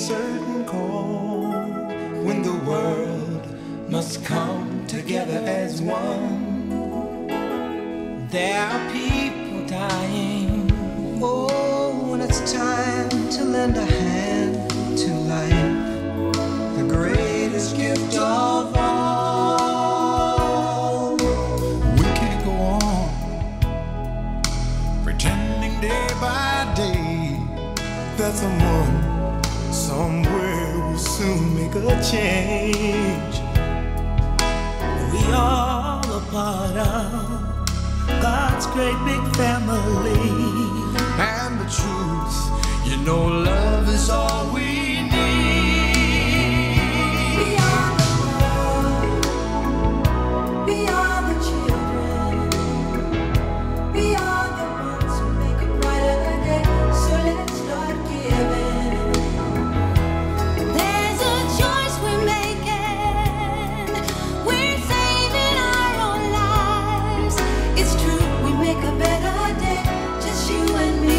certain call when the world must come together as one. There are people dying. Oh, when it's time to lend a hand to life, the greatest gift of all. We can't go on pretending day by day that someone somewhere will soon make a change. We all a part of God's great big family. And the truth, you know, love is all we need. We are the world. We are the children. We are the ones who make a brighter day. So let's start giving. There's a choice we're making. We're saving our own lives. It's true, we make a better day, just you and me.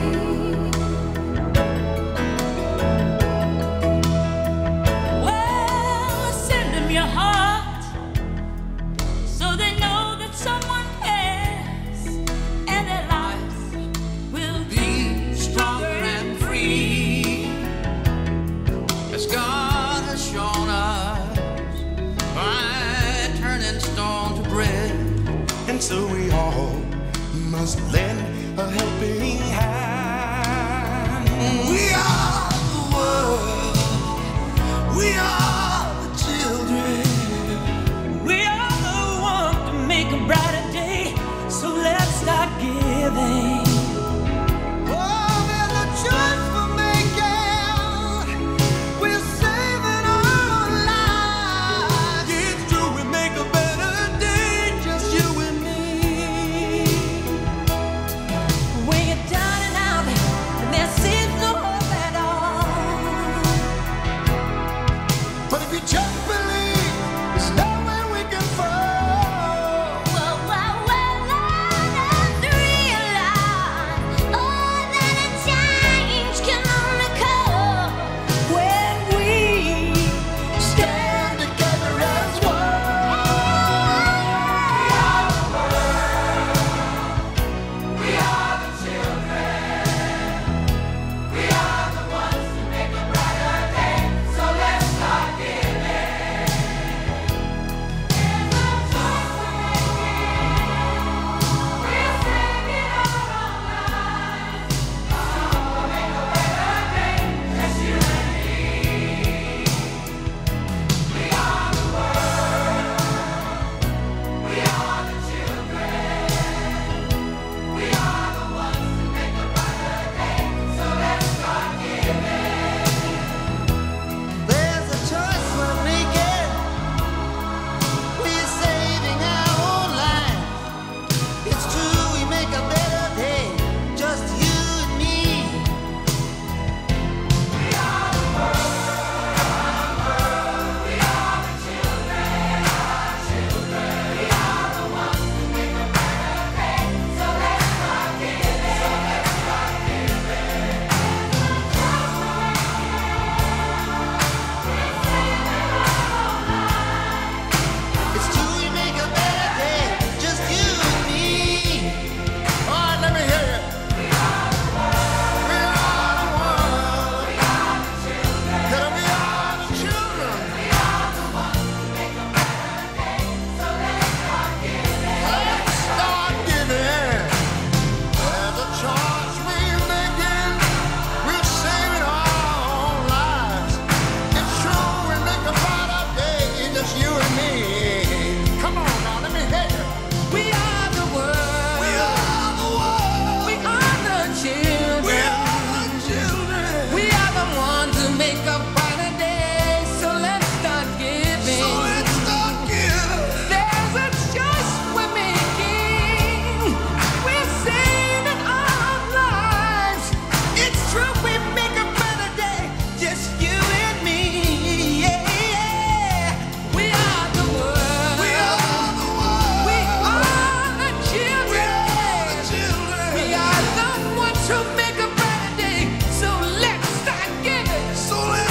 Well, send them your heart so they know that someone cares, and their lives will Be stronger and free, as God has shown us by turning stone to bread. And so we all must lend a helping hand. We are the world. We are the children. We are the ones to make a brighter day. So let's start giving. Oh, there's a choice we're making. We're saving our lives. It's true, we make a better day, just you and me. when you're down and out and there seems no hope at all. But if you just believe, there's nowhere we can fall. Well, let's realize, oh, that a change can only come when we Stand together as one. We are the children. We are the ones who make a brighter day. So let's start giving. There's a choice we're making. We're saving our own lives. So we'll make a better day, just you and me. We are the world. We are the children. We are the ones who make a brighter day. So let's start giving. There's a choice we're making. We're saving our own lives. It's true, we make a better day, just you and me. We are the world. We are the children. We are the ones who make a brighter day. So let's start giving. It's true, we make a better day, just you and me. All right, let me hear it. We are the world. We are the world. We are the children. We are the children. We are the ones who make a brighter day. So let's start giving. Let's start giving. There's a choice we're making. We're saving our own lives. It's true, we make a brighter day, just you and me. Come on now, let me hear you. we are the world. We are the world. We are the children. We are the children. We are the ones who make a brighter day. So let's start giving. So let's start giving. There's a choice we're making. We're saving our lives. It's true, we make a better day, just you and me. Yeah, yeah. We are the world. We are the world. We are the We children. are the children. We are the ones who make a brighter day. So let's start giving. So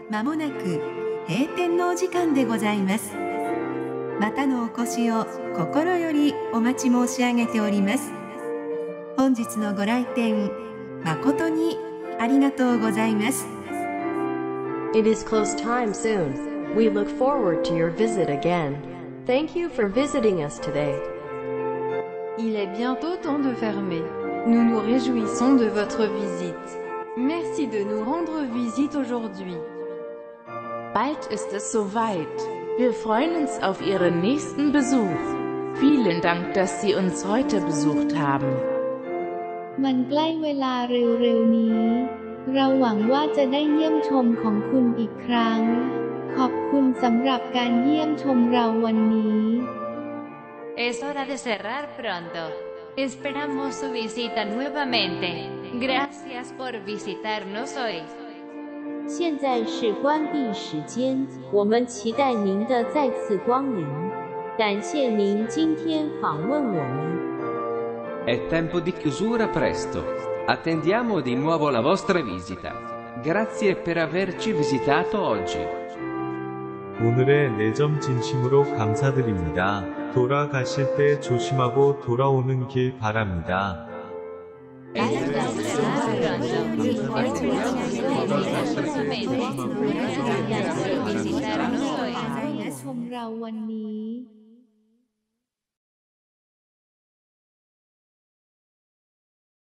まもなく閉店のお時間でございます。またのお越しを心よりお待ち申し上げております。本日のご来店誠にありがとうございます。 It is close time soon. We look forward to your visit again. Thank you for visiting us today. Il est bientôt temps de fermer. Nous nous réjouissons de votre visite. Merci de nous rendre visite aujourd'hui. Bald ist es soweit. Wir freuen uns auf Ihren nächsten Besuch. Vielen Dank, dass Sie uns heute besucht haben. มันใกล้เวลาเร็วๆนี้ เราหวังว่าจะได้เยี่ยมชมของคุณอีกครั้ง ขอบคุณสำหรับการเยี่ยมชมเราวันนี้ Es hora de cerrar pronto. Esperamos su visita nuevamente. Gracias por visitarnos hoy. 现在是关闭时间，我们期待您的再次光临。感谢您今天访问我们。 È tempo di chiusura presto. Attendiamo di nuovo la vostra visita. Grazie per averci visitato oggi. 오늘의 내점 진심으로 감사드립니다. 돌아가실 때 조심하고 돌아오는 길 바랍니다. Esperamos visitarnos hoy. ชมเราวันนี้